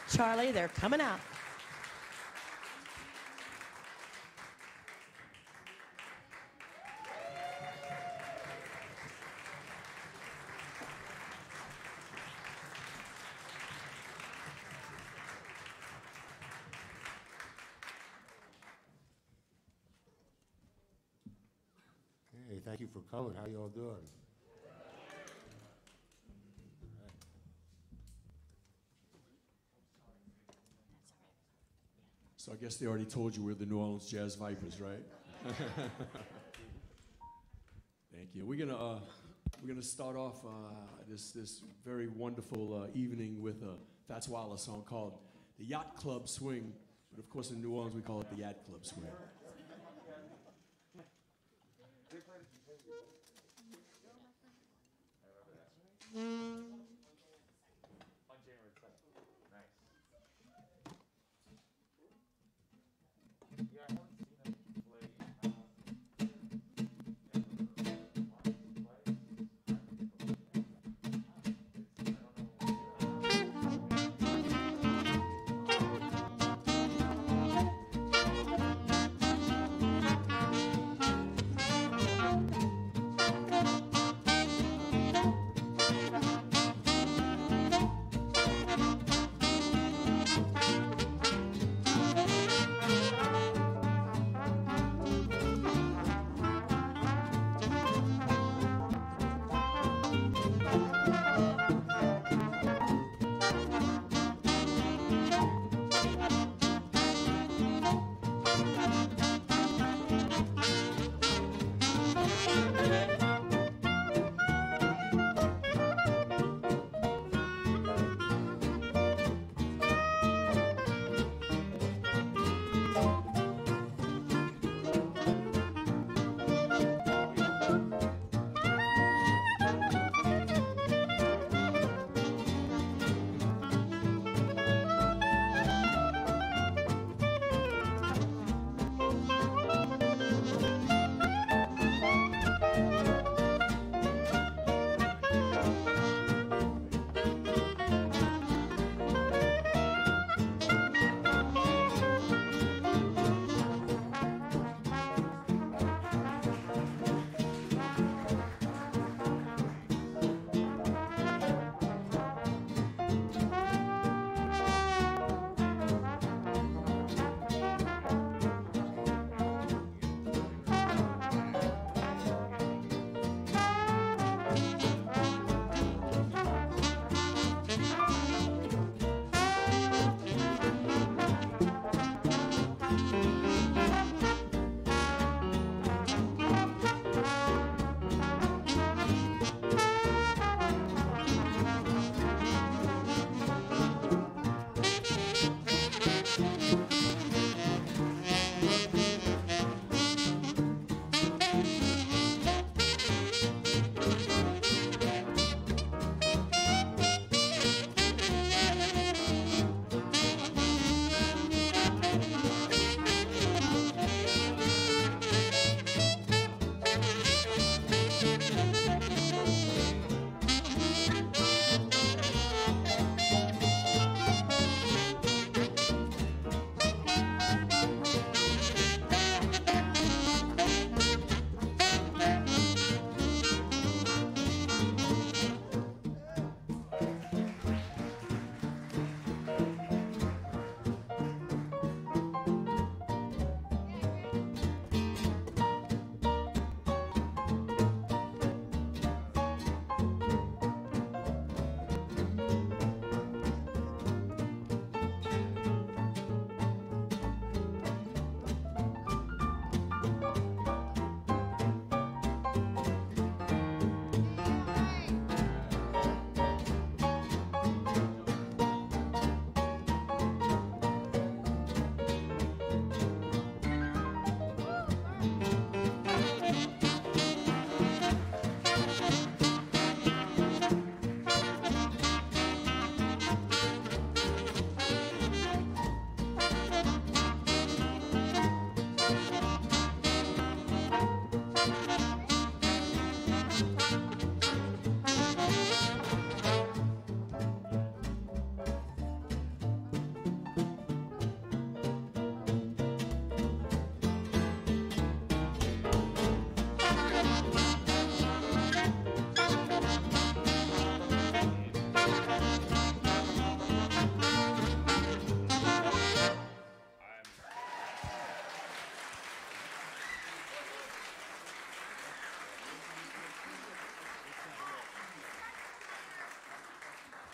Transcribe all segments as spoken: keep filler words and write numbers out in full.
Charlie, they're coming out. Hey, thank you for coming. How y'all doing? So I guess they already told you we're the New Orleans Jazz Vipers, right? Thank you. We're gonna uh, we're gonna start off uh, this this very wonderful uh, evening with a Fats Waller song called "The Yacht Club Swing," but of course in New Orleans we call it the Yacht Club Swing.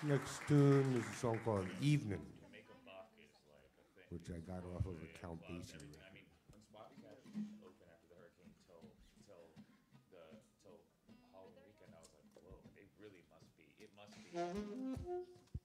Next tune is a song called Evening, which I got off of a Count Basie record. I mean, when Spot Cash opened after the hurricane till till the till Halloween weekend, I was like, whoa, it really must be. It must be.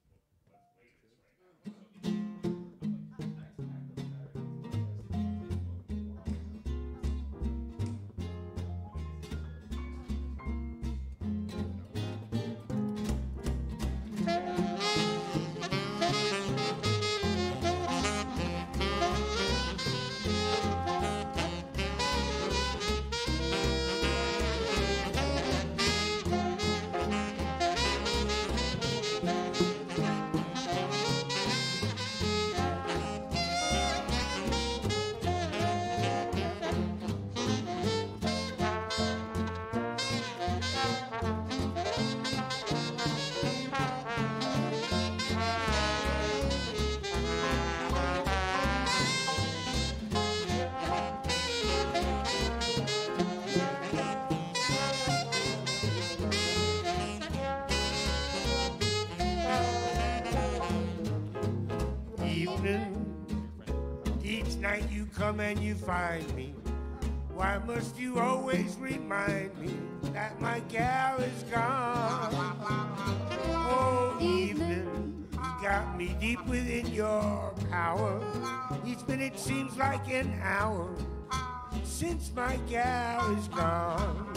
Each night you come and you find me. Why must you always remind me that my gal is gone? Oh, evening, you got me deep within your power. Each minute seems like an hour since my gal is gone.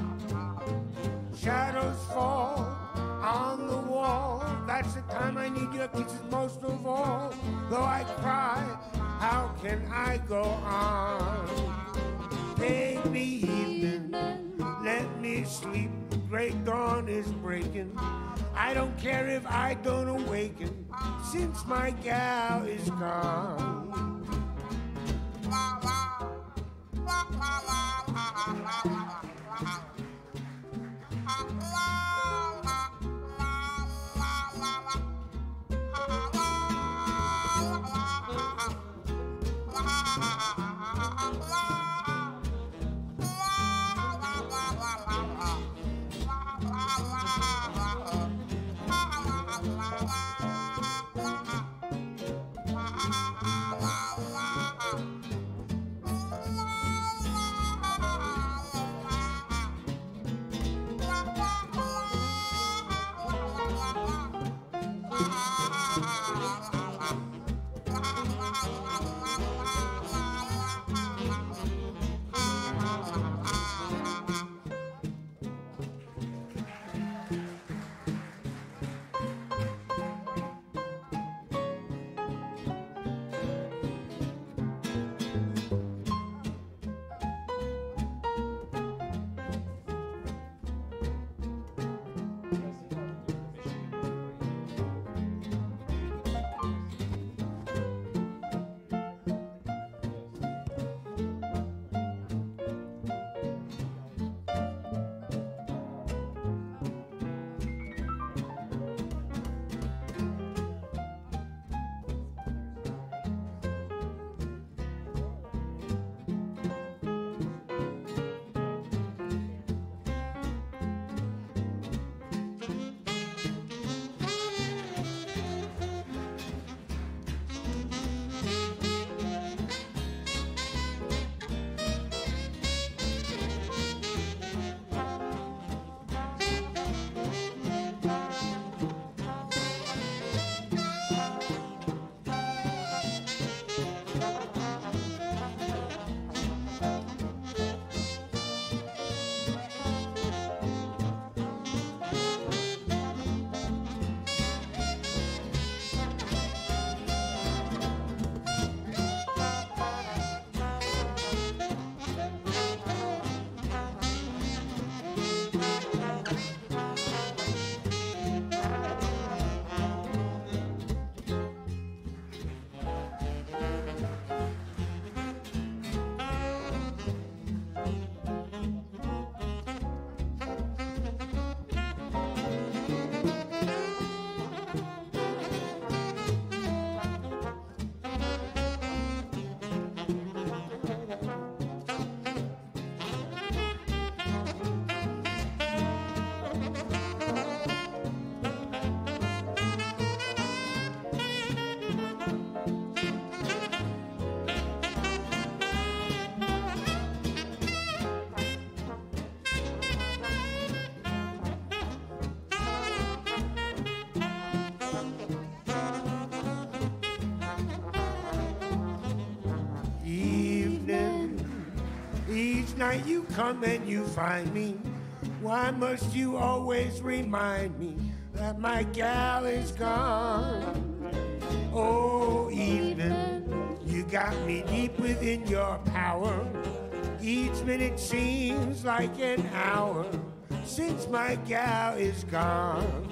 Shadows fall on the wall. That's the time I need your kisses most of all. Though I cry, how can I go on? Baby, evening, let me sleep. Great dawn is breaking. I don't care if I don't awaken, since my gal is gone. night you come and you find me. Why must you always remind me that my gal is gone? Oh, evening, you got me deep within your power. Each minute seems like an hour since my gal is gone.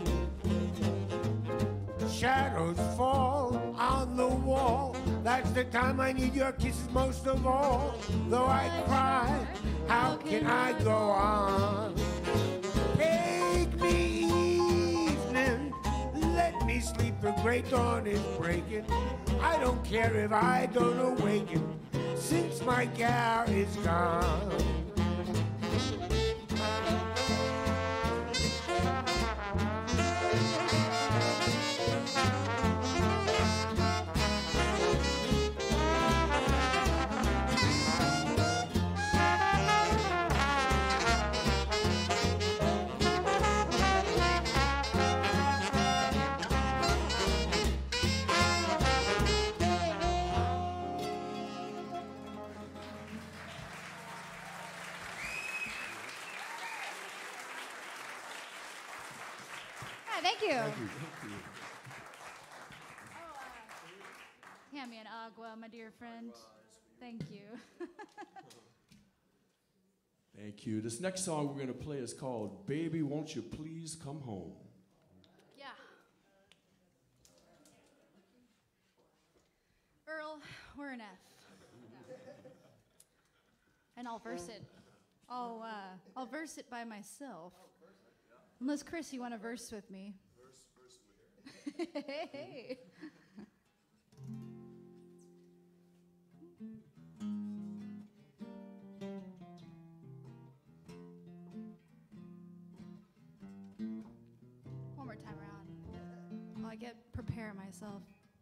Shadows fall on the wall. That's the time I need your kisses most of all. Though I cry, how can I go on? Take me evening, let me sleep, the great dawn is breaking. I don't care if I don't awaken, since my gal is gone. Thank you. Thank you. Oh, uh, Tammy and Agua, my dear friend. Thank you. Thank you. This next song we're going to play is called Baby, Won't You Please Come Home. Yeah. Earl, we're an F. And I'll verse it. I'll, uh, I'll verse it by myself. Unless, Chris, you want to verse with me? Verse, verse with her. Hey. One more time around. While I get prepare myself.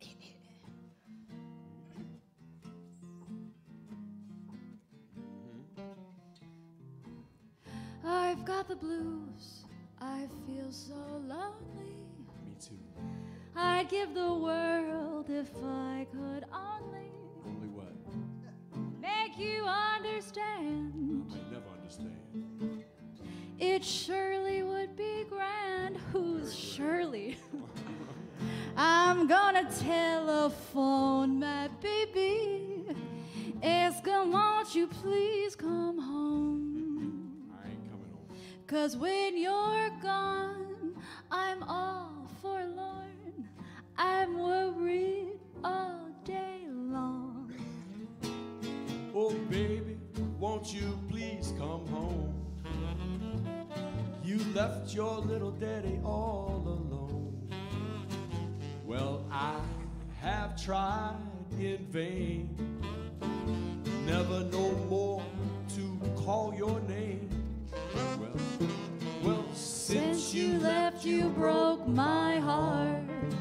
I've got the blues. I feel so lonely. Me too. I'd give the world if I could only Only what? make you understand. I never understand. It surely would be grand. Who's Shirley? I'm gonna telephone my baby. Ask him, won't you please come home? I ain't coming home. Cause when you're gone, I'm all forlorn. I'm worried all day long. Oh, baby, won't you please come home? You left your little daddy all alone. Well, I have tried in vain. Never no more to call your name. Well, well, since, Since you left, you broke my heart.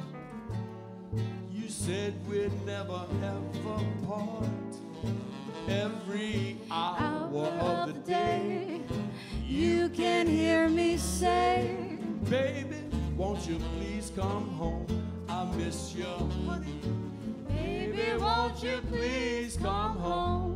You said we'd never ever part. Every hour, Hour of the day, you can hear me say, baby, won't you please come home? I miss you, honey. baby, won't you please come home?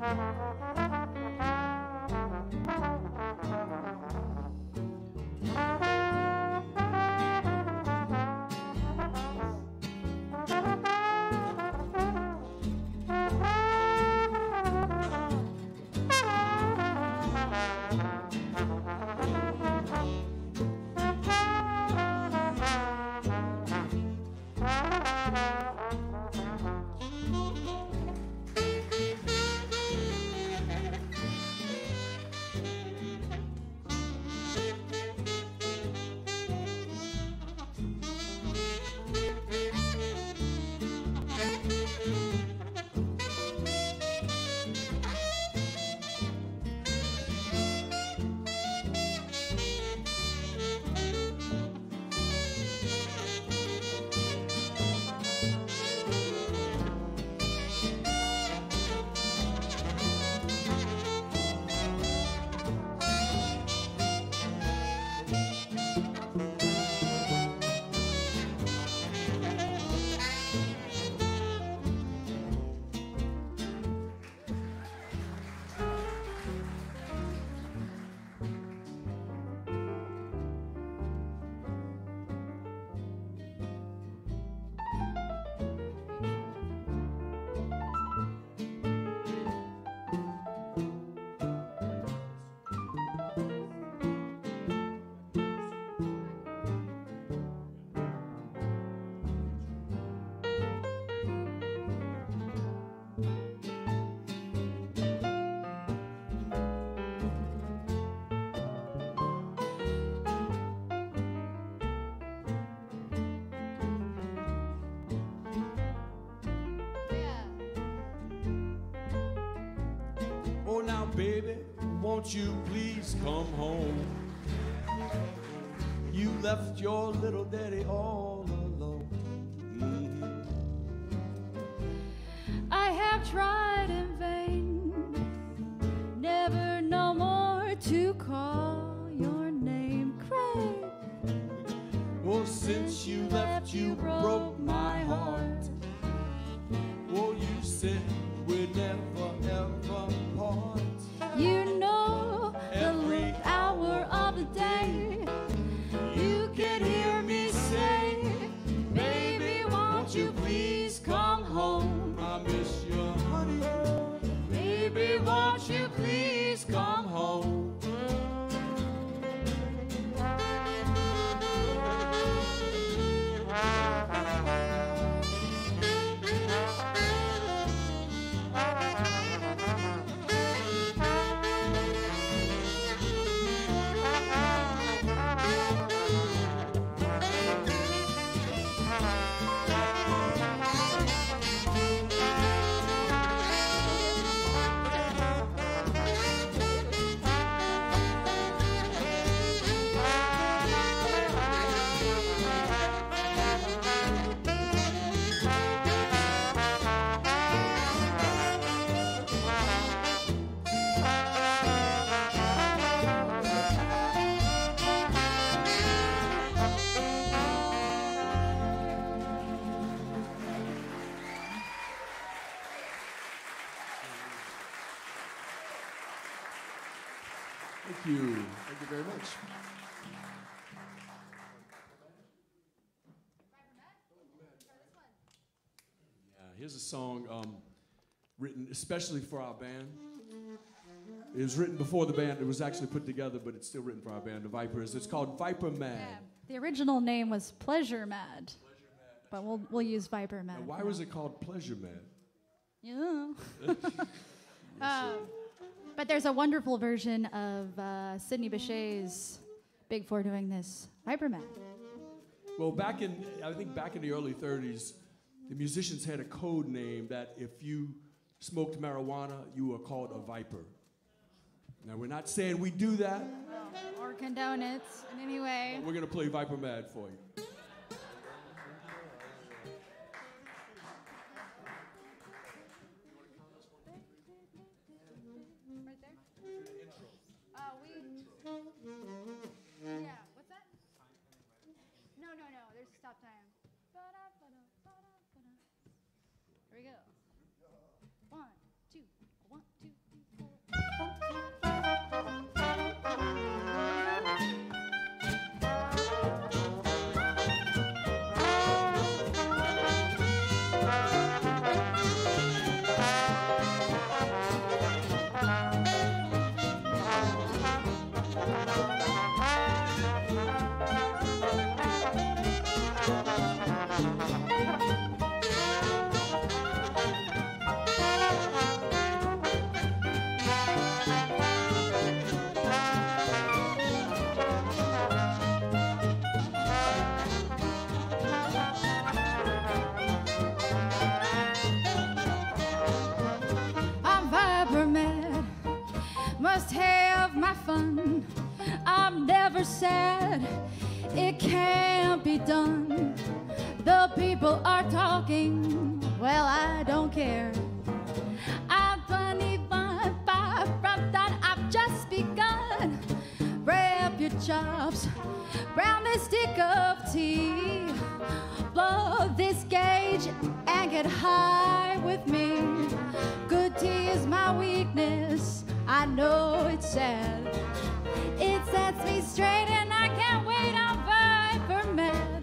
Oh, now, baby, won't you please come home? You left your little daddy all alone. Mhm. I have tried in vain, never no more to call your name, Craig. Well, since you left, you broke my heart. Oh, you said we'd never, ever part. You know Every the hour of the day. You can hear me say, baby, won't you please come home? I miss you, honey. Baby, won't you please come home? Thank you. Thank you very much. Yeah, here's a song um, written especially for our band. It was written before the band. It was actually put together, but it's still written for our band, the Vipers. It's called Viper Mad. Yeah, the original name was Pleasure Mad, but we'll we'll use Viper Mad. Now, why now. was it called Pleasure Mad? Yeah. um, but there's a wonderful version of uh, Sidney Bechet's Big Four doing this, Viper Mad. Well, back in, I think back in the early thirties, the musicians had a code name that if you smoked marijuana, you were called a viper. Now, we're not saying we do that, Or condone it in any way. but we're going to play Viper Mad for you. Right there? Uh, we. Yeah, what's that? No, no, no, there's a stop time. Here we go. One, two, one, two. must have my fun. I'm never sad. It can't be done. The people are talking. Well, I don't care. I'm twenty-one, far from done. I've just begun. Wrap your chops round this stick of tea. Blow this gauge and get high with me. Good tea is my weakness. I know it's sad. It sets me straight and I can't wait. I'm viper mad.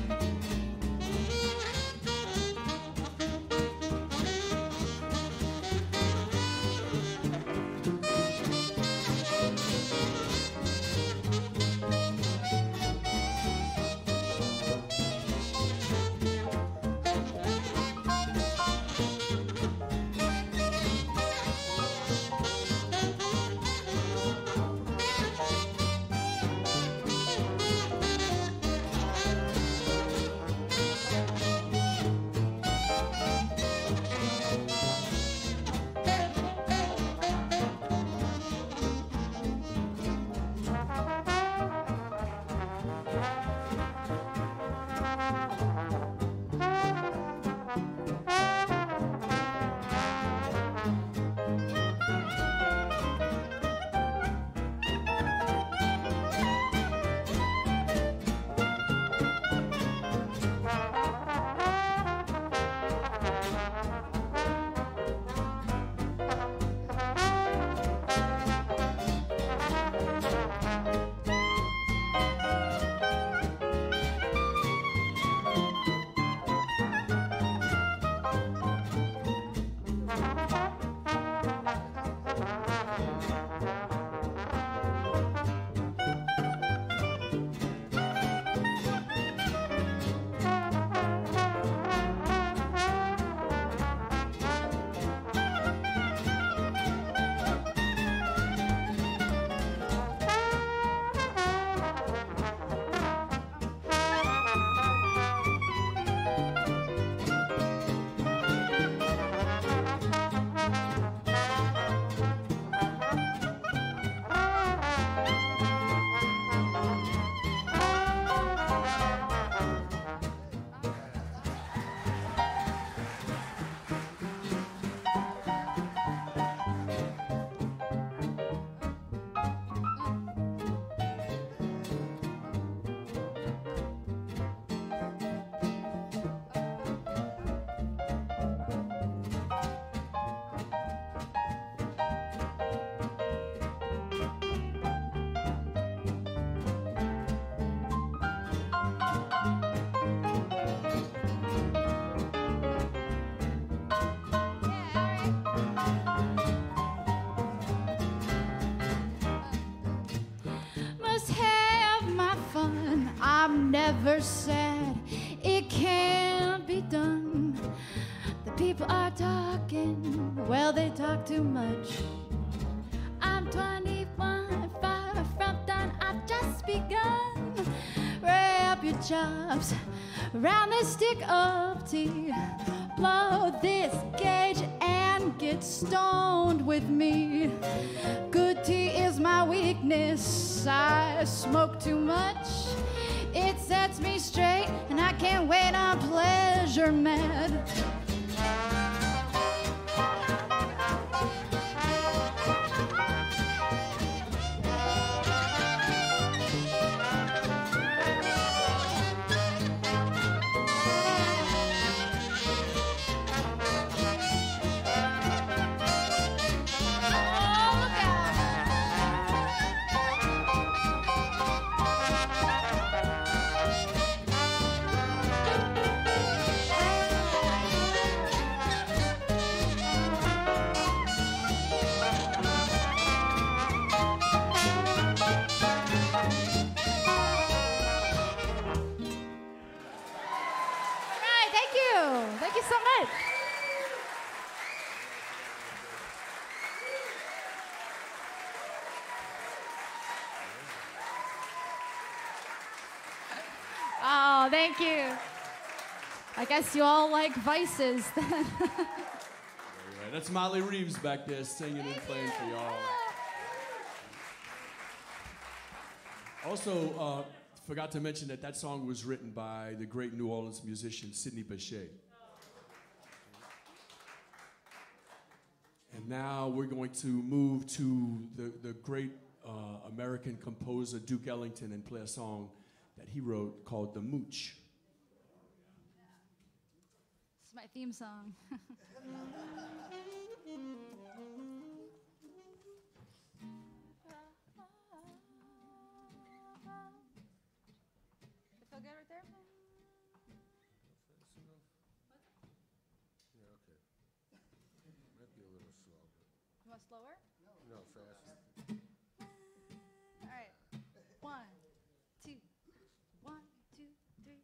I'm never sad. It can't be done. The people are talking. Well, they talk too much. I'm twenty-one, far from done. I've just begun. Wrap your chops around this stick of tea. Blow this gauge and get stoned with me. Good tea is my weakness. I smoke too much. It sets me straight, and I can't wait. I'm pleasure mad. Oh, thank you. I guess you all like Vices then. Right, that's Molly Reeves back there singing and playing for y'all. Also, uh, forgot to mention that that song was written by the great New Orleans musician Sidney Bechet. And now we're going to move to the, the great uh, American composer Duke Ellington and play a song that he wrote called The Mooch. It's my theme song. Feel good right there? Yeah, okay. Might be a little slow. You want slower? No, faster. All right. One, two, one, two, three.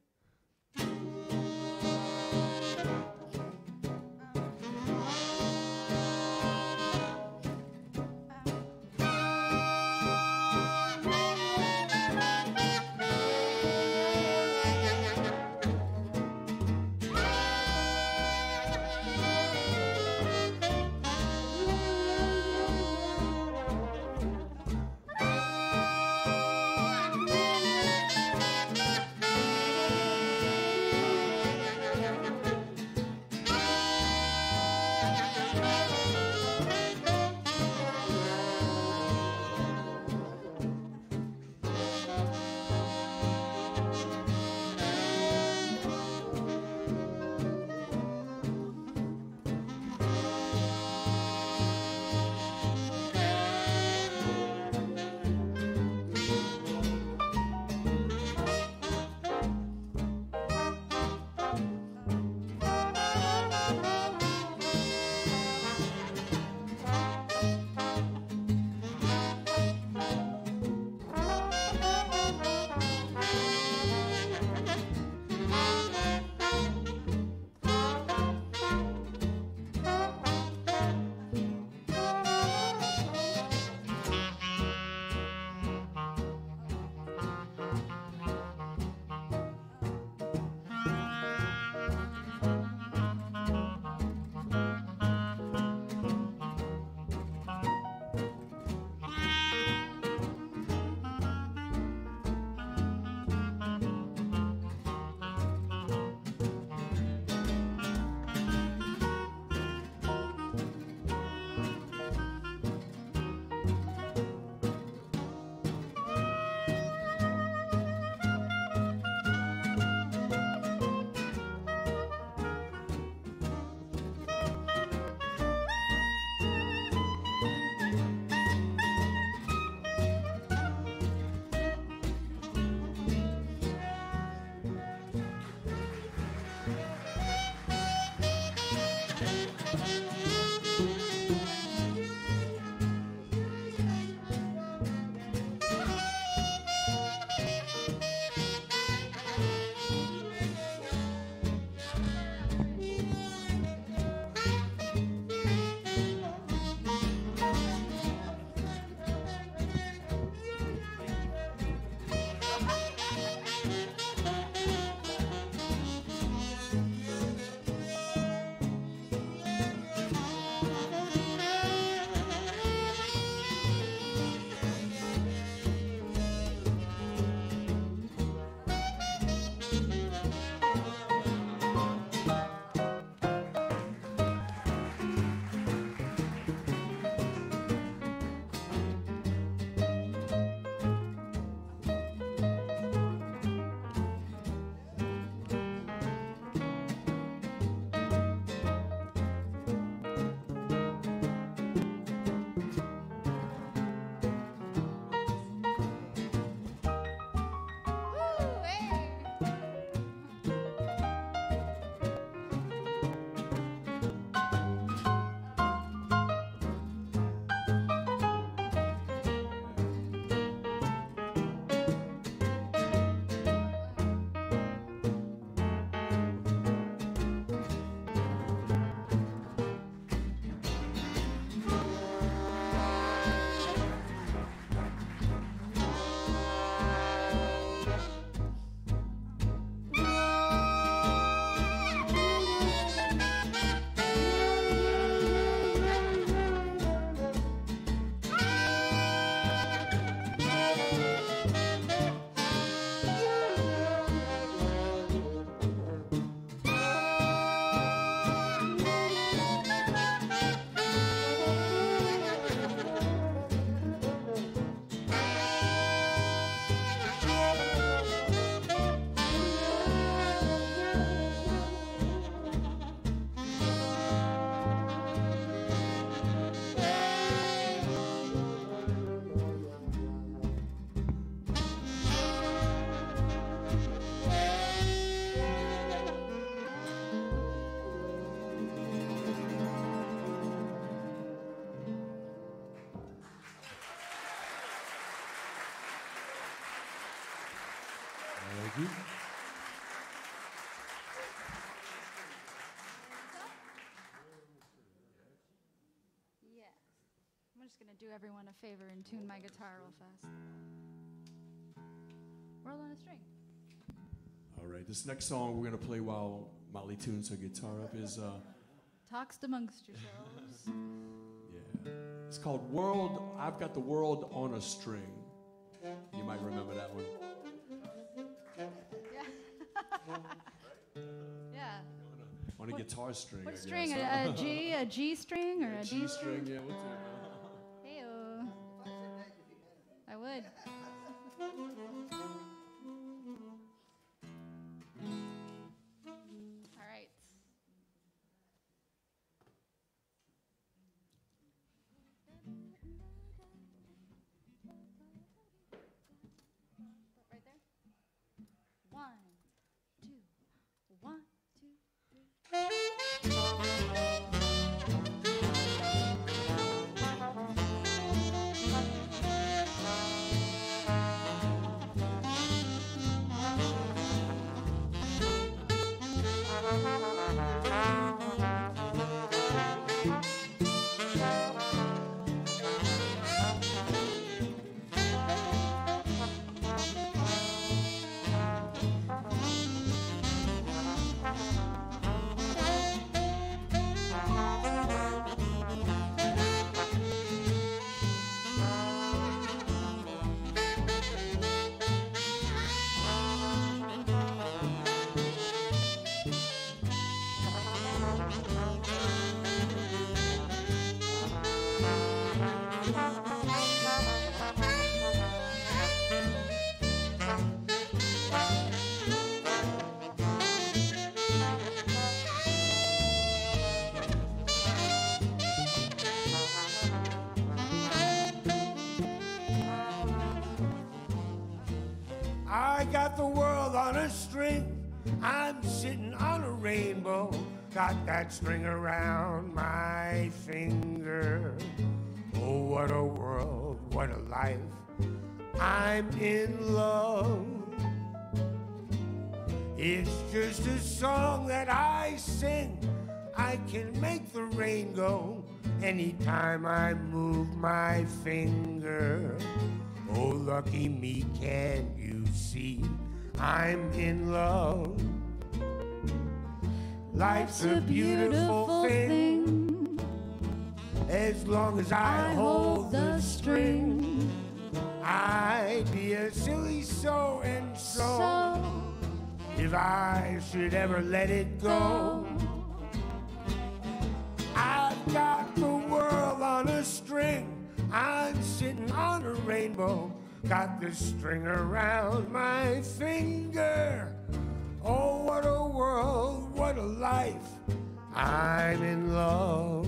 you. Yeah. I'm just going to do everyone a favor and tune my guitar real fast. World on a String. All right, this next song we're going to play while Molly tunes her guitar up is, uh, Talks amongst yourselves. yeah, it's called World, I've Got the World on a String. You might remember that one. Yeah. Yeah. On a What- guitar string, I What guess. string? A, a G, a G string, or a D G string? string, yeah, what's it? Hey-o. I would. All right. Right there. One, two, one, two, I got the world on a string. I'm sitting on a rainbow. Got that string around my finger. Oh, what a world, what a life. I'm in love. It's just a song that I sing. I can make the rain go anytime I move my finger. Oh, lucky me, can't you see? I'm in love. Life's a beautiful thing, as long as I hold the string. I'd be a silly so and so so if I should ever let it go. I've got the world on a string. I'm sitting on a rainbow. Got the string around my finger. Oh, what a world, what a life. I'm in love.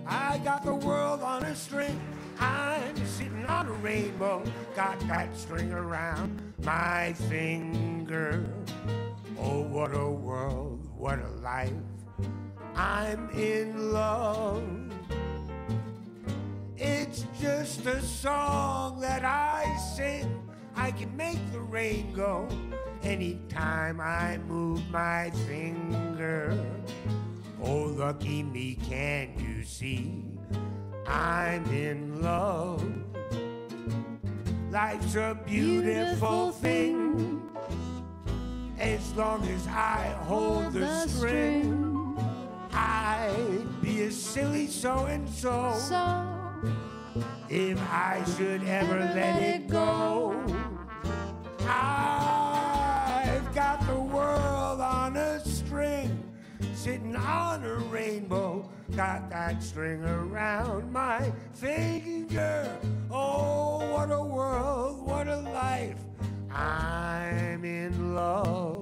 I got the world on a string. I'm sitting on a rainbow. Got that string around my finger. Oh, what a world, what a life. I'm in love. It's just a song that I sing. I can make the rain go anytime I move my finger. Oh, lucky me, can't you see? I'm in love. Life's a beautiful thing as long as I hold the string. I'd be a silly so-and-so So if I should ever let it go. I've got the world on a string, sitting on a rainbow. Got that string around my finger. Oh, what a world, what a life. I'm in love.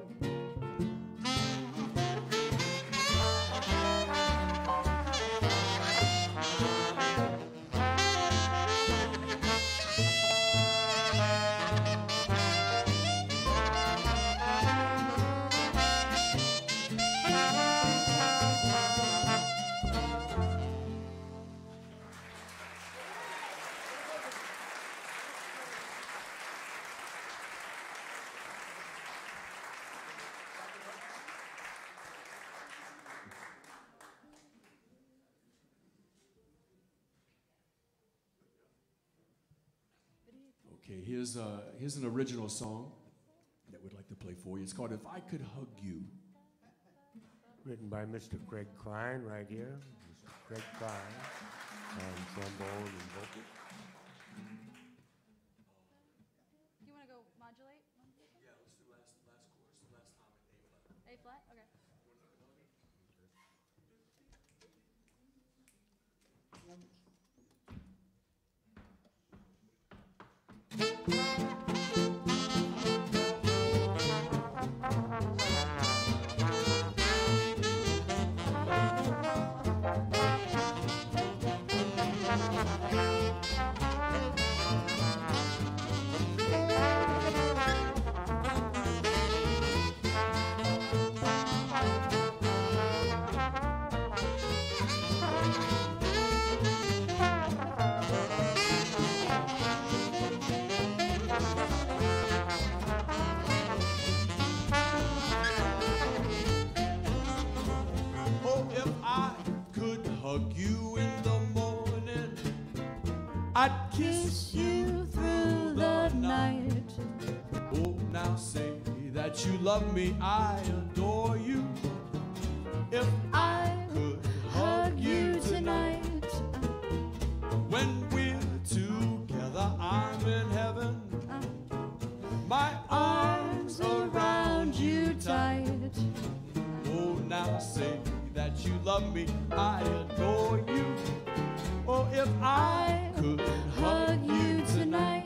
Okay, here's, uh, here's an original song that we'd like to play for you. It's called If I Could Hug You. Written by Mister Craig Klein right here. Mister Craig Klein on trombone and vocals. you want to go modulate? Yeah, let's do last, last chorus, the last time at A flat. A flat? Okay. Oh, if I could hug you in the morning, I'd kiss you through the night. Oh, now say that you love me, I adore you. If I could hug you tonight, when we're together, I'm in heaven. My arms around you tight. Oh, now say that you love me, I adore you. Oh, if I could hug you tonight.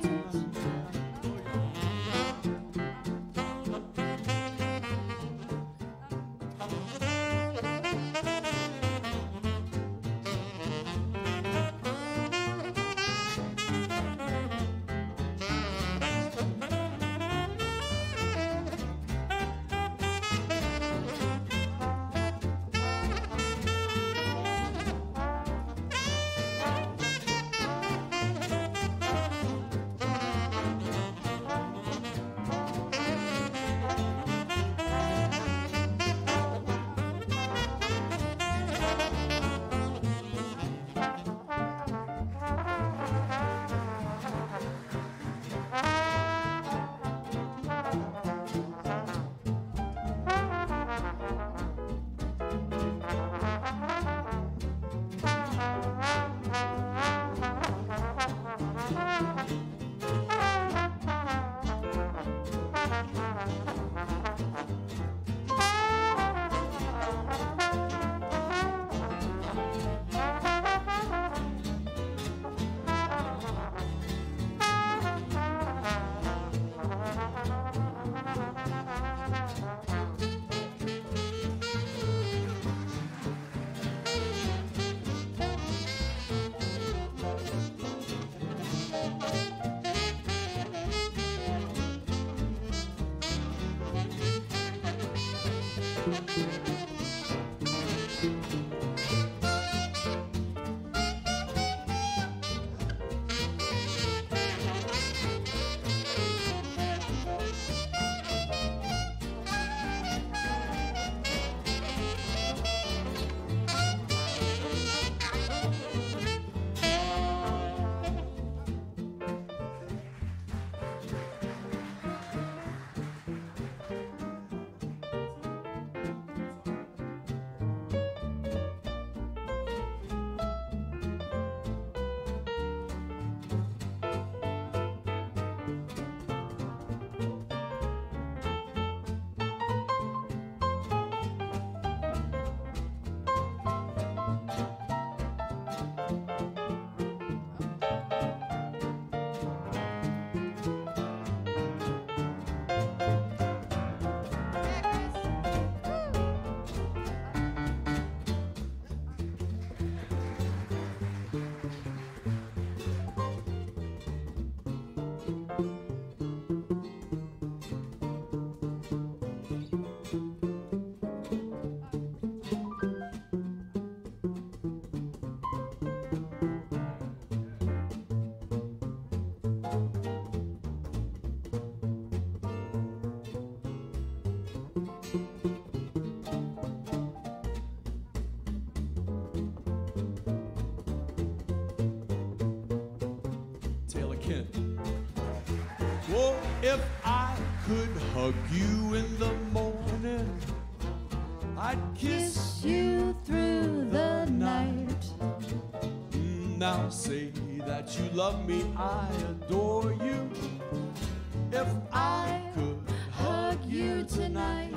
Taylor Kent. Well, if I could hug you in the morning, I'd kiss you through the night. Now say that you love me, I adore you. If I could hug you tonight,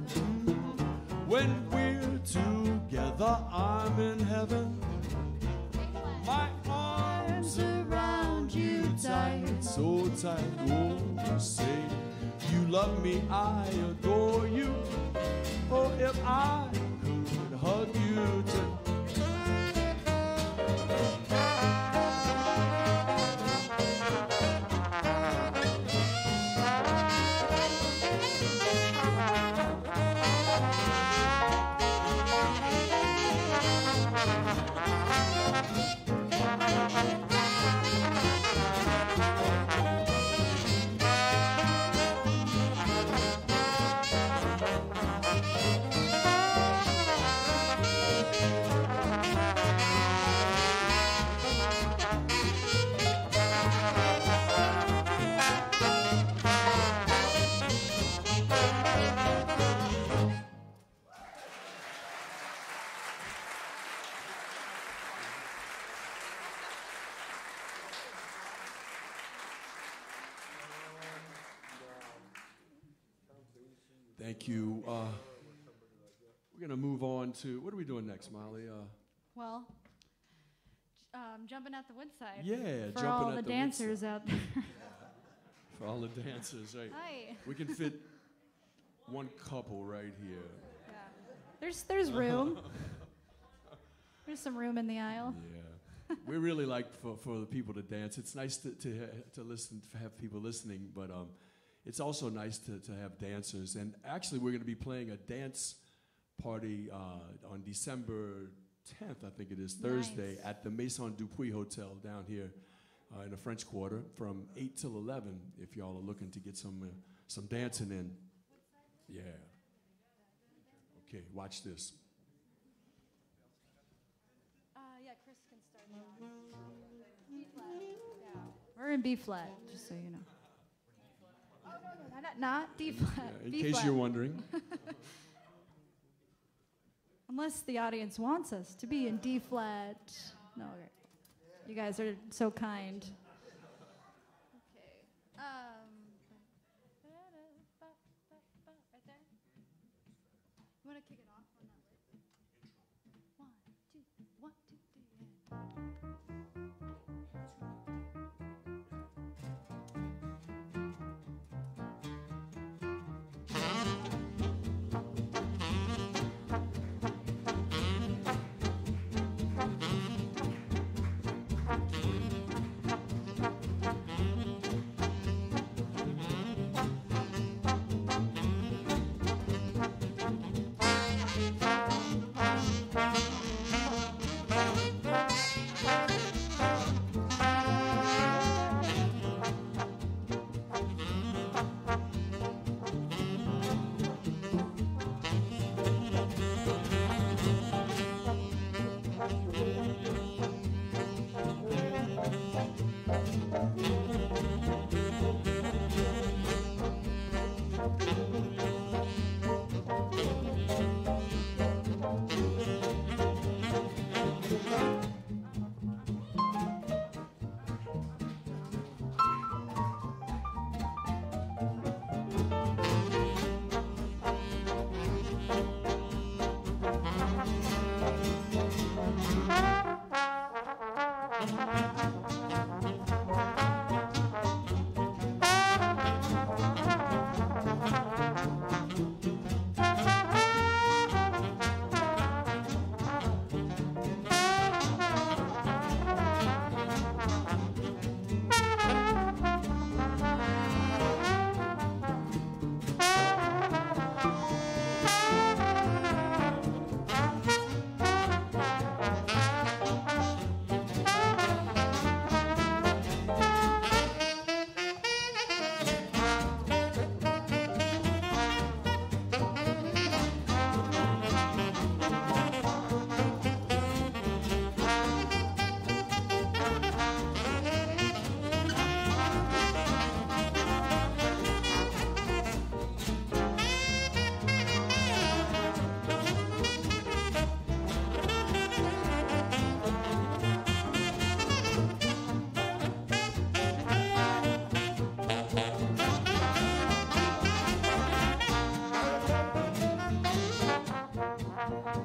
when we're together, I'm in heaven. My arms around you tight, so tight. Oh, say you love me, I adore you. Oh, if I could hug you tonight. Thank you. Uh, we're going to move on to, what are we doing next, Molly? Uh, Well, um, jumping at the Woodside. Yeah, for jumping all at the, the dancers out there. for all the dancers, right? Hi. We can fit one couple right here. Yeah. There's there's room. There's some room in the aisle. Yeah. We really like for, for the people to dance. It's nice to, to, ha- to listen, to have people listening, but um, it's also nice to, to have dancers. And actually, we're going to be playing a dance party uh, on December tenth, I think it is, Thursday, Nice. at the Maison Dupuis Hotel down here uh, in the French Quarter from eight till eleven, if y'all are looking to get some, uh, some dancing in. Yeah. Okay, watch this. Uh, yeah, Chris can start. B flat. Yeah. We're in B flat, just so you know. Oh, no, no, not, not D flat. Yeah, in B case flat. you're wondering. Unless the audience wants us to be in D flat. No, okay. You guys are so kind. Okay. Um, right there. You want to kick it off on that lick? One, two, one, two, three, and.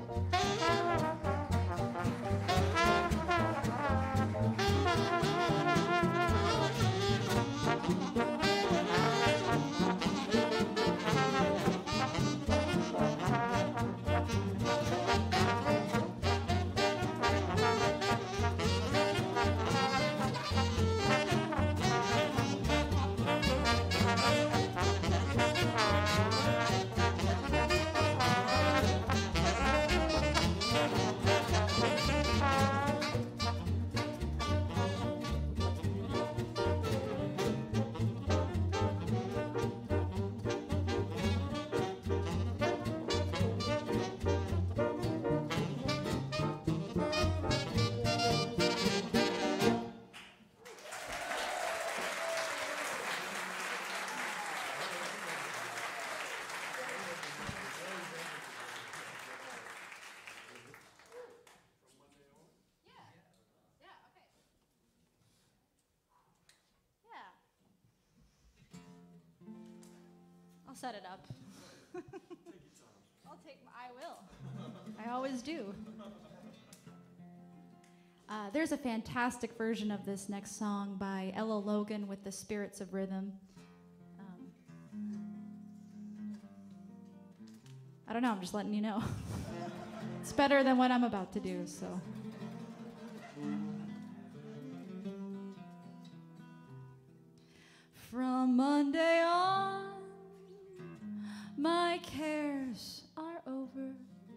I'll set it up. I'll take. I will. I always do. Uh, there's a fantastic version of this next song by Ella Logan with the Spirits of Rhythm. Um, I don't know. I'm just letting you know. It's better than what I'm about to do. So. From Monday on, my cares are over.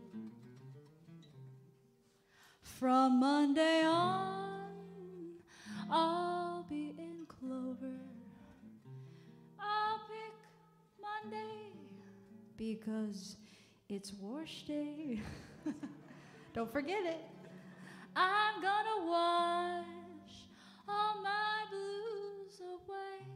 From Monday on, I'll be in clover. I'll pick Monday because it's wash day. Don't forget it. I'm gonna wash all my blues away.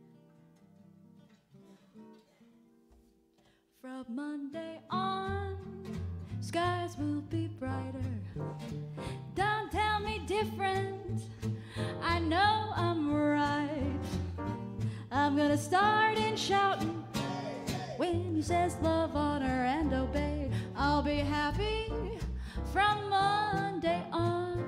From Monday on, skies will be brighter. Don't tell me different, I know I'm right. I'm gonna start in shouting when he says love, honor, and obey. I'll be happy from Monday on.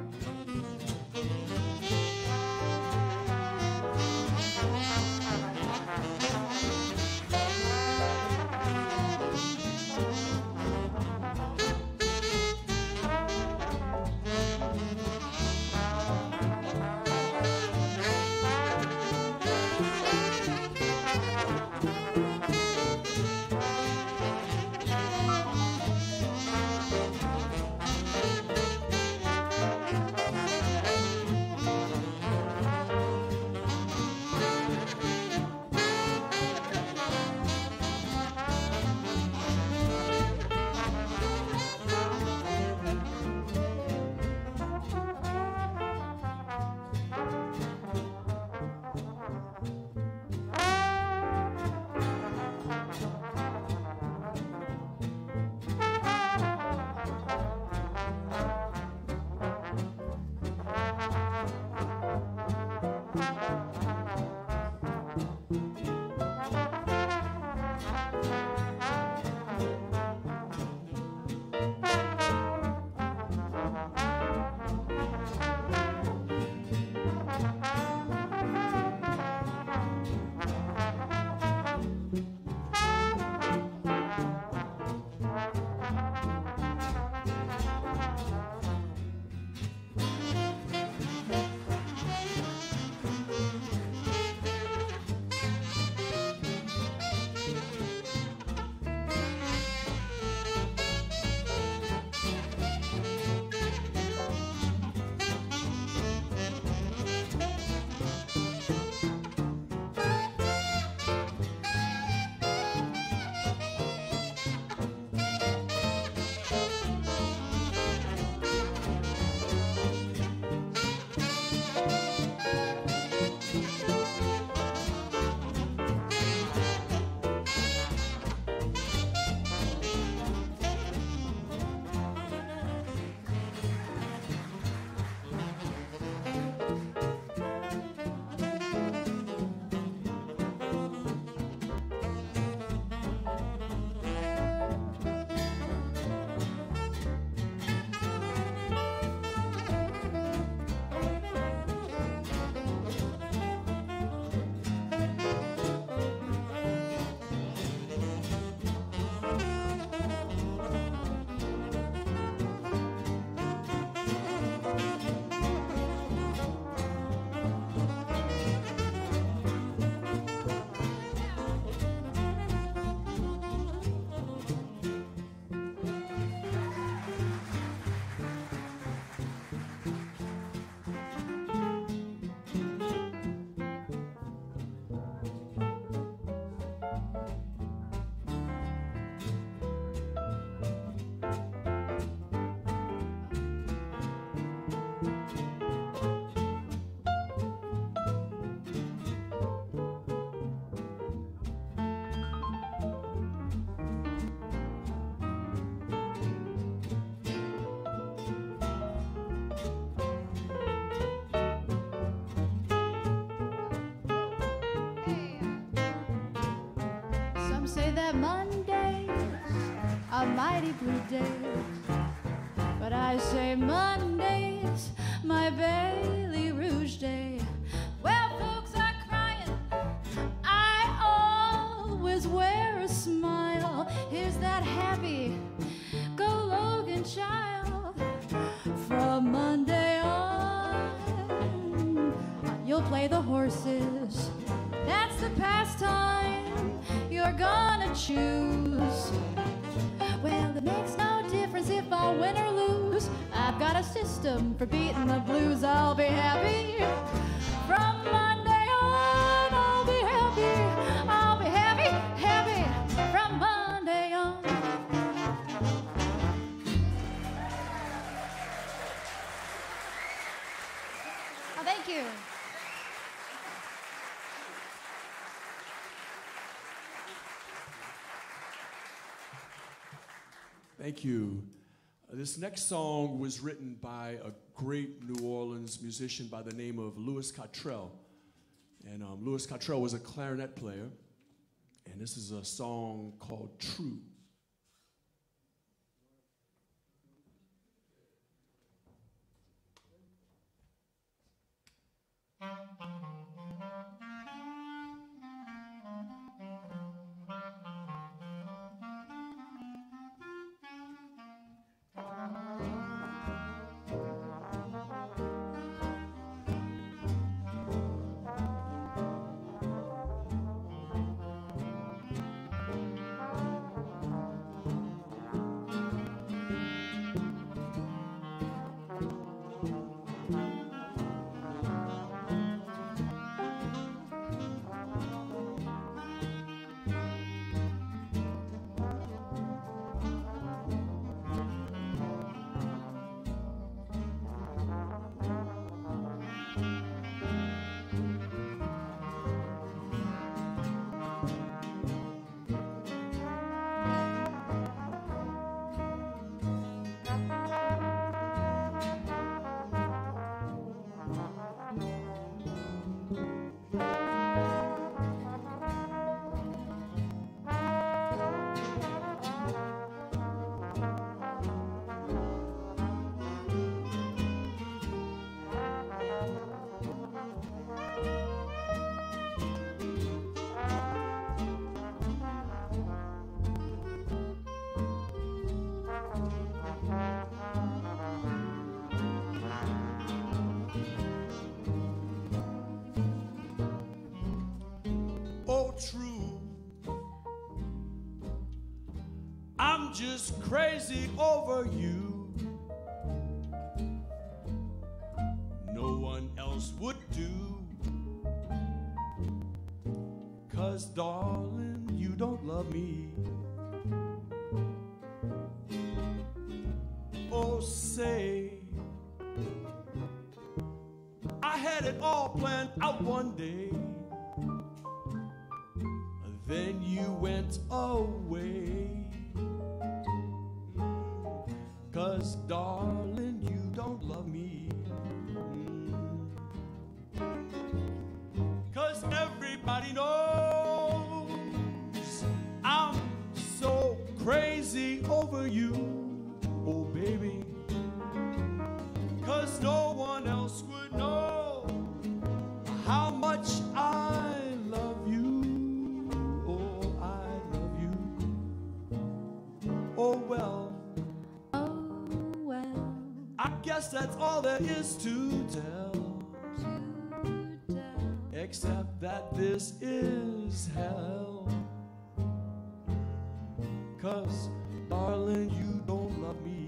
say that Monday's a mighty blue day, but I say Monday's my Bailey Rouge day. Well, folks are crying, I always wear a smile. Here's that happy go Logan child. From Monday on, you'll play the horses. That's the pastime you're gonna choose. Well, it makes no difference if I win or lose. I've got a system for beating the blues. I'll be happy. From Monday on, I'll be happy. I'll be happy, happy from Monday on. Oh, thank you. Thank you. Uh, this next song was written by a great New Orleans musician by the name of Louis Cottrell. And um, Louis Cottrell was a clarinet player. And this is a song called True. True. I'm just crazy over you. No one else would do. 'Cause darling, you don't love me. Oh, say, I had it all planned out one day. Then you went away. 'Cause darling, you don't love me. 'Cause everybody knows I'm so crazy over you, oh baby. 'Cause no one else would know how much I love you. Oh well, oh well, I guess that's all there is to tell, to tell. Except that this is hell. 'Cause darling, you don't love me.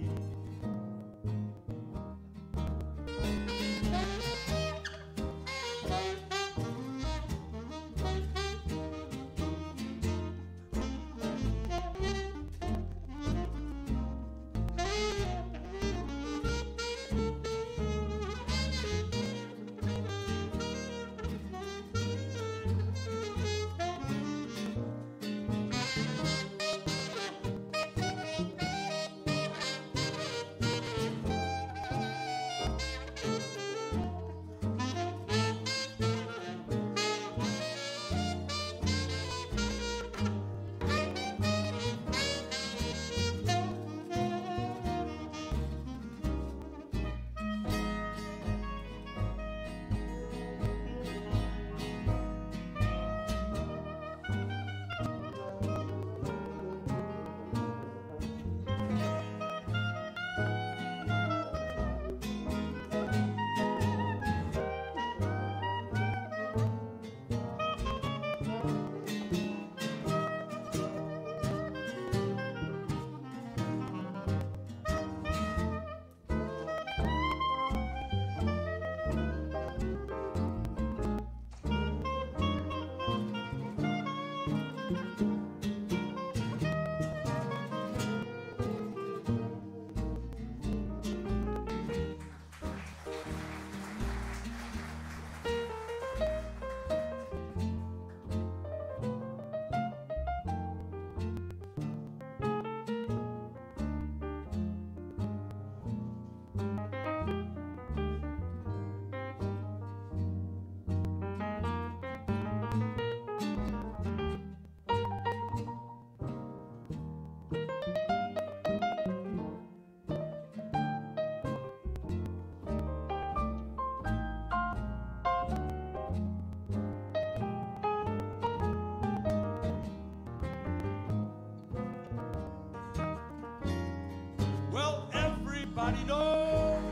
everybody knows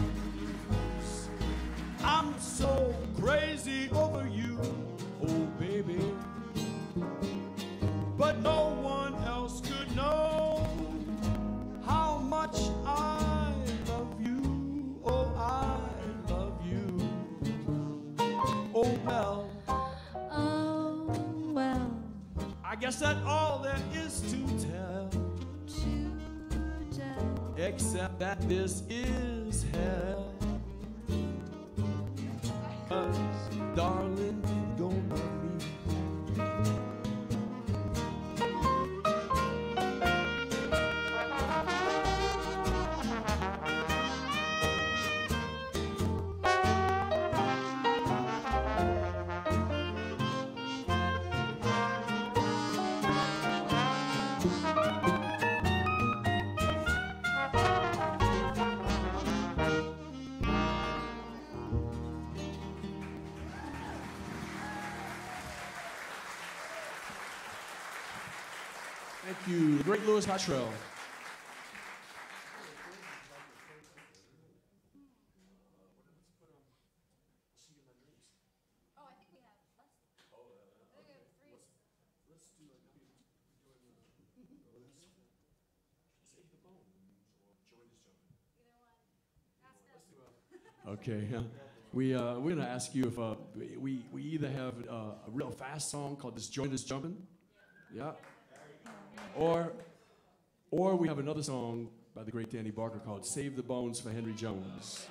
I'm so crazy over you, oh baby. But no one else could know how much I love you, oh I love you. Oh well, Oh, well, I guess that's all there is to tell, to tell. except that this is hell. 'Cause, darling, you don't love me. Thank you, the great Louis Luttrell. Okay, yeah. We, uh, we're going to ask you if uh, we, we either have uh, a real fast song called This Joint is Jumping, yeah, or, or we have another song by the great Danny Barker called Save the Bones for Henry Jones.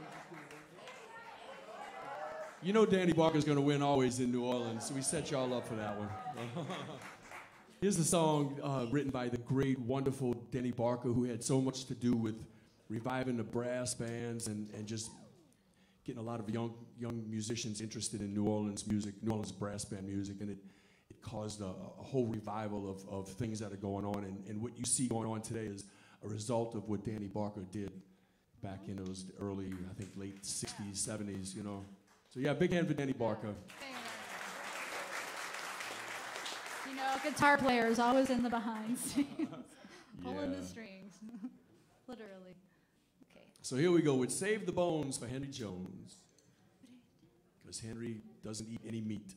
You know Danny Barker's going to win always in New Orleans, so we set y'all up for that one. Here's a song uh, written by the great, wonderful Danny Barker, who had so much to do with reviving the brass bands and, and just getting a lot of young young musicians interested in New Orleans music, New Orleans brass band music, and it, it caused a, a whole revival of, of things that are going on. And, and what you see going on today is a result of what Danny Barker did back in those early, I think, late sixties, seventies, you know. So yeah, big hand for Danny Barker. You know, guitar player is always in the behind scenes, pulling Yeah. the strings, literally. Okay. So here we go with Save the Bones for Henry Jones, because Henry doesn't eat any meat.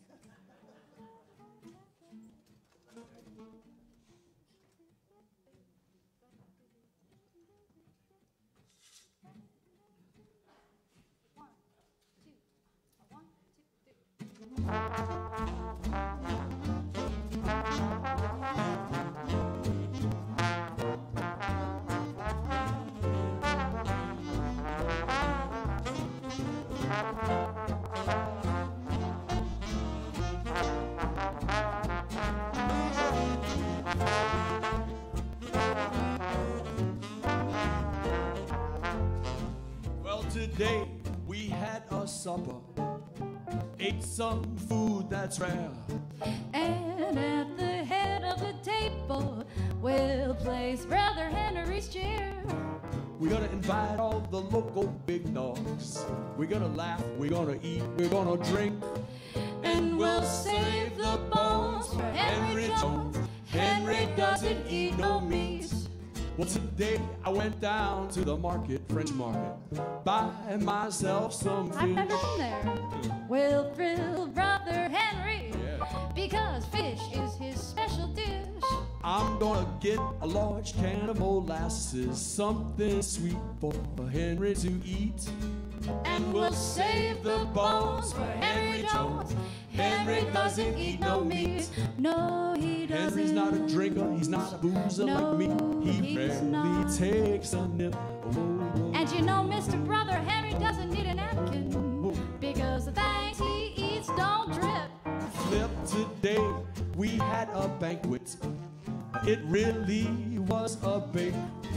Well, today we had a supper, ate some food that's rare. And at the head of the table, we'll place Brother Henry's chair. We're gonna invite all the local big dogs. We're gonna laugh, we're gonna eat, we're gonna drink. And we'll save the bones for Henry Jones. Henry doesn't eat no meat. Well, today I went down to the market, French market, buy myself some I've fish. never been there. We'll thrill Brother Henry because fish is his special dish. I'm gonna get a large can of molasses, something sweet for Henry to eat. And we'll save the bones for Henry Jones. Henry doesn't eat no meat. No, he doesn't. Henry's not a drinker, he's not a boozer No, like me. He he's barely not. takes a nip. Oh, oh. And you know, Mister Brother Henry doesn't need a napkin because the things he eats don't drip. Flip today, we had a banquet. It really was a big.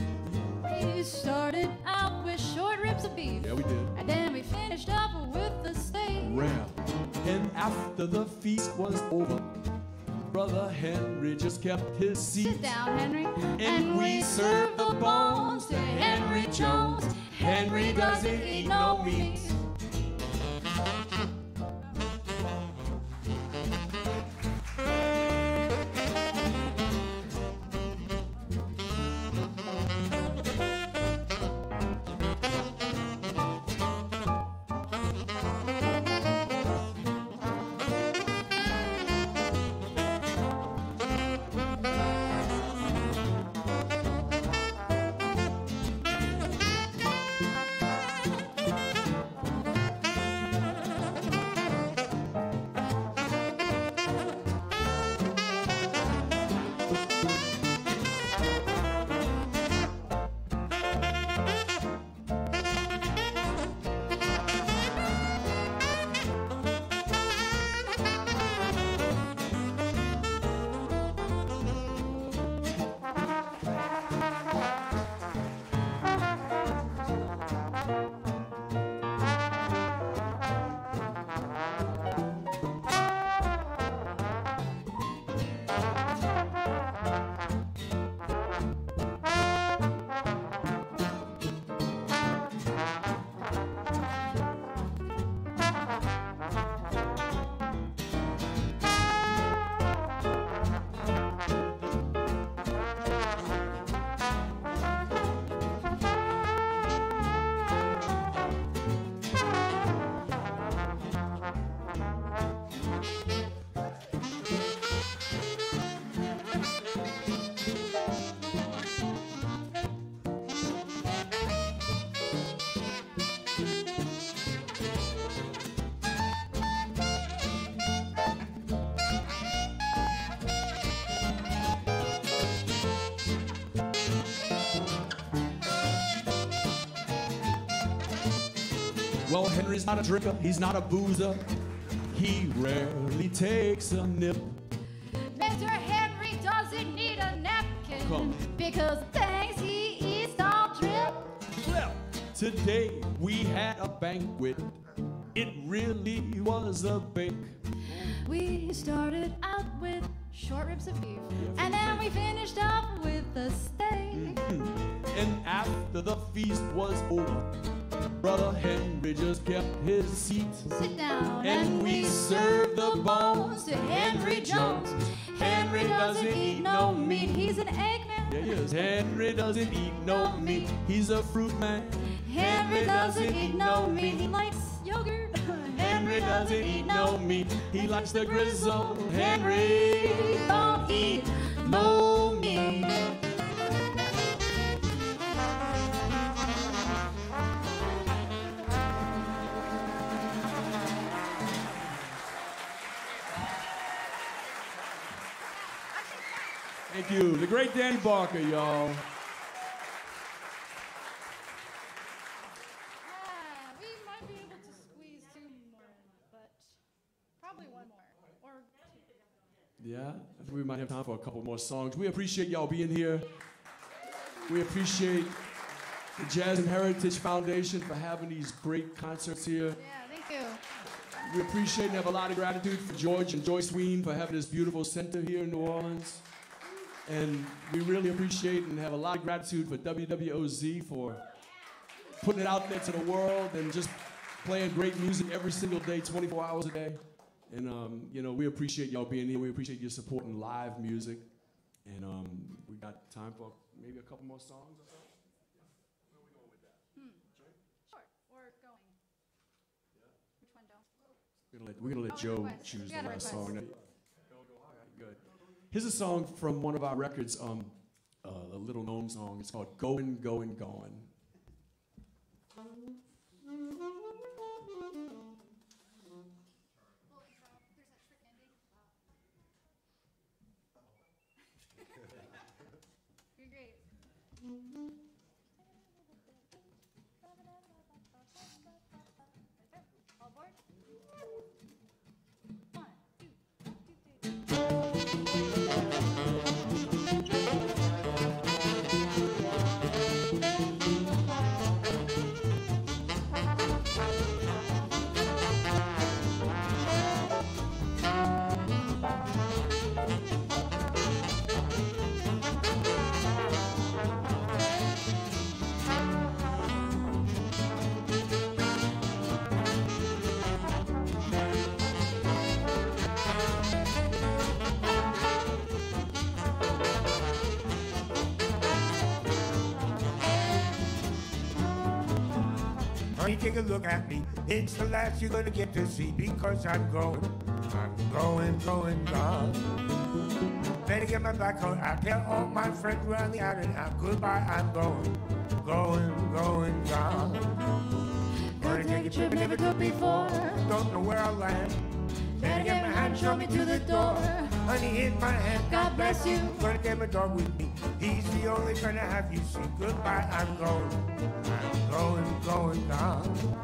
We started out with short ribs of beef. Yeah, we did. And then we finished up with the steak. Rare. And after the feast was over, Brother Henry just kept his seat. Sit down, Henry. And we served the bones to Henry Jones. Henry doesn't eat no meat. Well, Henry's not a drinker, he's not a boozer. He rarely takes a nip. Mister Henry doesn't need a napkin Come. because things he eats don't drip. Well, today we had a banquet. It really was a bake. We started out with short ribs of beef, and then we finished up with a steak. And after the feast was over, Brother Henry just kept his seat. Sit down And we served the bones to Henry Jones. Henry doesn't eat no meat, he's an Eggman. Yeah, yes. Henry doesn't eat no meat, he's a fruit man. Henry doesn't eat no meat, he likes yogurt. Henry doesn't eat no meat, he likes the grizzle. Henry don't eat no meat. Thank you. The great Danny Barker, y'all. Ah, we might be able to squeeze two more in, but probably one more or two. Yeah, I think we might have time for a couple more songs. We appreciate y'all being here. We appreciate the Jazz and Heritage Foundation for having these great concerts here. Yeah, thank you. We appreciate and have a lot of gratitude for George and Joyce Ween for having this beautiful center here in New Orleans. And we really appreciate and have a lot of gratitude for W W O Z for putting it out there to the world and just playing great music every single day, twenty-four hours a day. And, um, you know, we appreciate y'all being here. We appreciate you supporting live music. And um, we got time for maybe a couple more songs or so. Where are we going with that? Hmm. Sure, or going. Which one don't? We're gonna let, we're gonna let Oh, Joe request. choose We the got a last request. song. Good. Here's a song from one of our records, um, uh, a little known song. It's called Goin', Goin', Goin'. You're great. All aboard? One, two, one, two, three. Honey, take a look at me. It's the last you're gonna get to see because I'm going, I'm going, going, gone. Better get my back coat. I'll tell all my friends around the island now goodbye. I'm going, going, going, gone. Gonna take a trip I never took before. Don't know where I'll land. Better get my hand, show me to the door. Honey, hit my hand. God bless you. Gonna get my dog with me. He's the only friend I have. You see, goodbye. I'm going, I'm going, going, gone.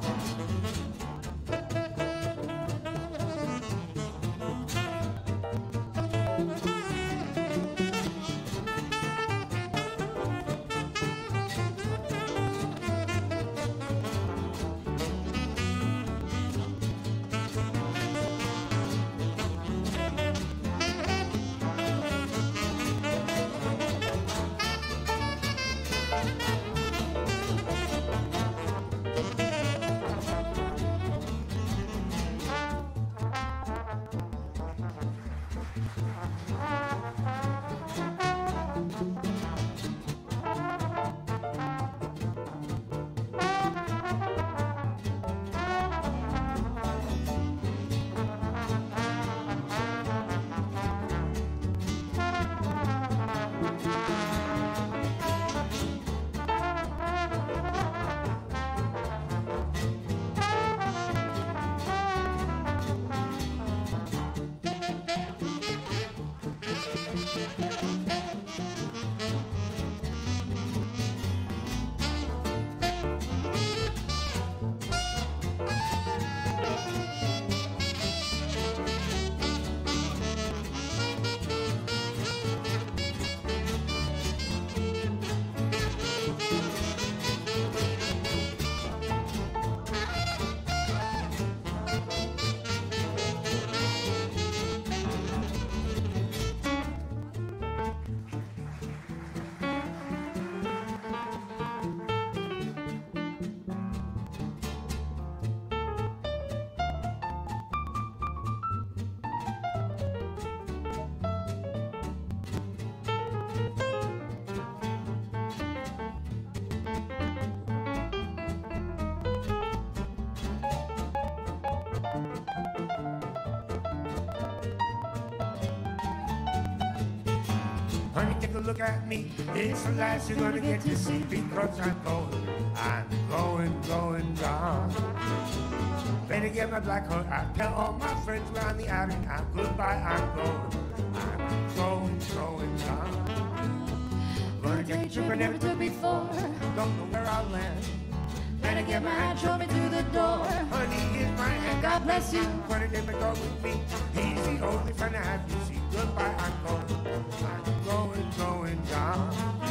Honey, take a look at me. It's the last you're gonna get to see because I'm going, I'm going, going gone. Better get my black coat. I tell all my friends around the alley now goodbye. I'm going, I'm going, going gone. Gonna take a trip I never took before. Don't know where I'll land. Better get my hand, show me through the door. Honey, here's my hand. God bless you. Gonna take my dog with me. He's the only friend I have. You see, goodbye. I'm going, I'm going, going gone.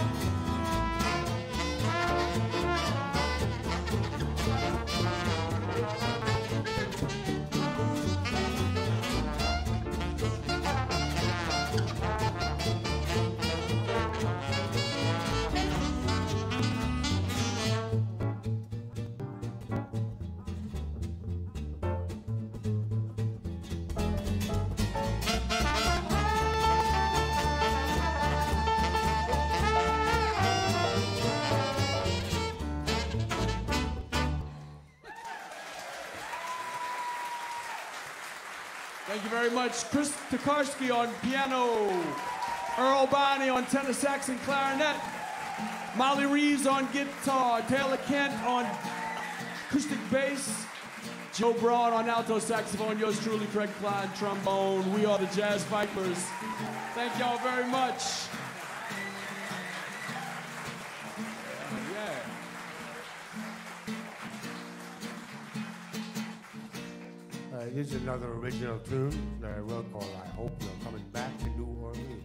Thank you very much. Chris Tokarski on piano, Earl Bonney on tenor sax and clarinet, Molly Reeves on guitar, Taylor Kent on acoustic bass, Joe Braun on alto saxophone, yours truly, Craig Klein, trombone. We are the Jazz Vipers. Thank y'all very much. Yeah. Uh, this is another original tune that I wrote called I Hope You're Coming Back to New Orleans.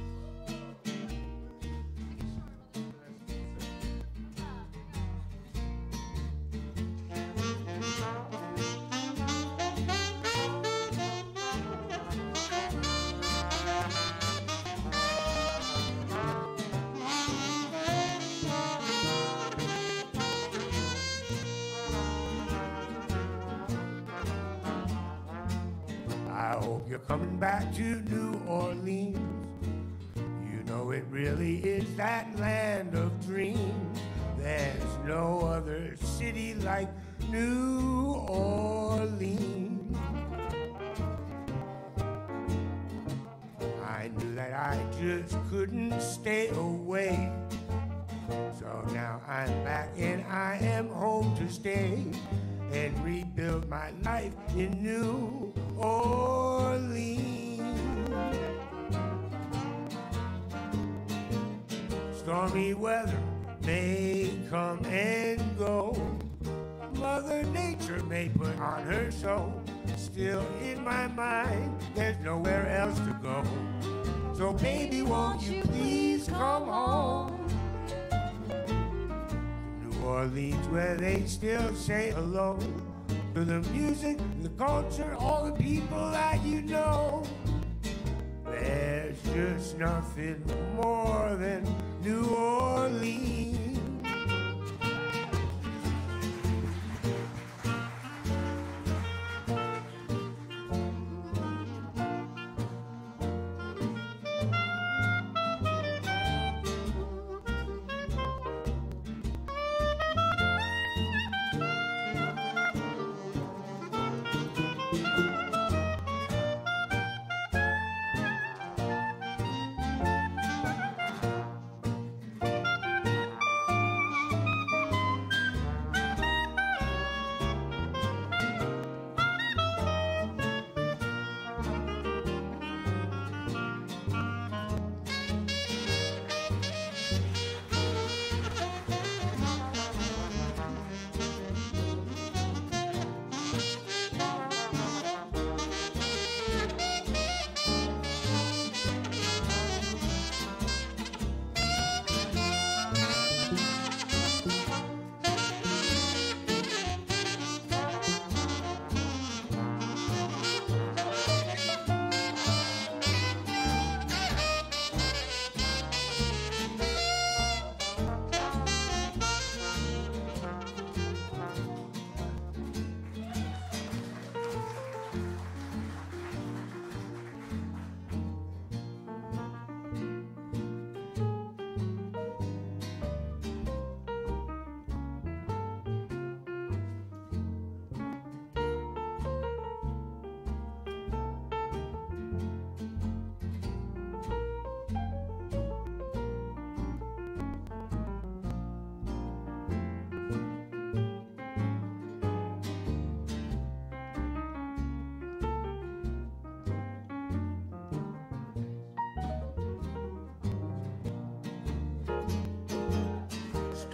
I hope you're coming back to New Orleans. You know it really is that land of dreams. There's no other city like New Orleans. I knew that I just couldn't stay away. So now I'm back and I am home to stay and rebuild my life in New Orleans. Stormy weather may come and go. Mother Nature may put on her show. Still in my mind, there's nowhere else to go. So baby, won't you please come home? New Orleans, where they still say hello to the music, the culture, all the people that you know. There's just nothing more than New Orleans.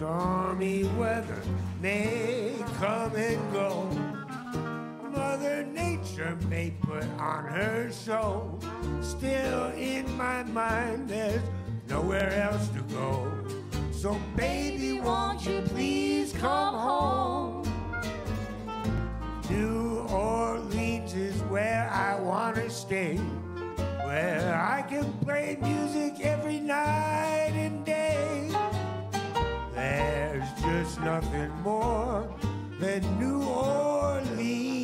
Stormy weather may come and go. Mother Nature may put on her show. Still in my mind there's nowhere else to go. So baby, won't you please come home? New Orleans is where I wanna stay, where I can play music every night and day. There's just nothing more than New Orleans.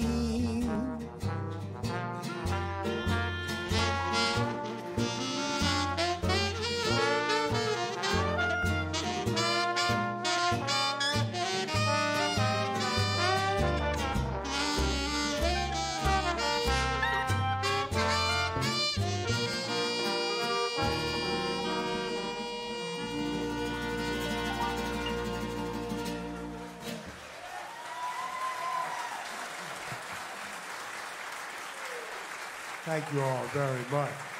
Thank you all very much.